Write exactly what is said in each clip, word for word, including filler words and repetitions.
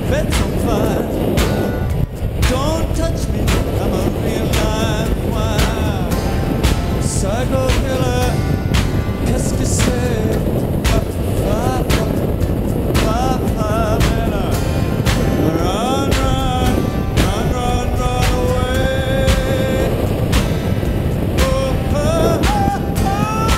Bed's on fire. Don't touch me, I'm a real live wire. Psycho killer, qu'est-ce que c'est? Run, run, run, run, run away. Oh, oh, oh, oh.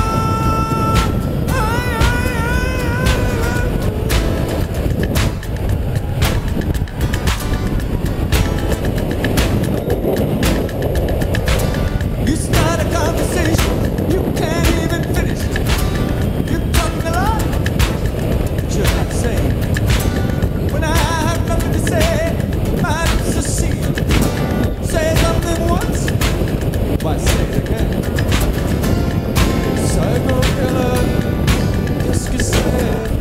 You start a conversation, you can't even finish. You're talking a lot, but you're not saying. When I have nothing to say, my lips are sealed. Say something once, why say it again? Psycho killer, qu'est-ce que c'est?